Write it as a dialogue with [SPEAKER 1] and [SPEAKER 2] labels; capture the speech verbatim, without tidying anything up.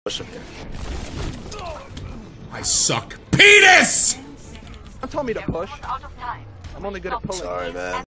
[SPEAKER 1] Push him here.
[SPEAKER 2] I suck. Penis!
[SPEAKER 3] Don't tell me to push. I'm only good at pulling.
[SPEAKER 1] Sorry, man.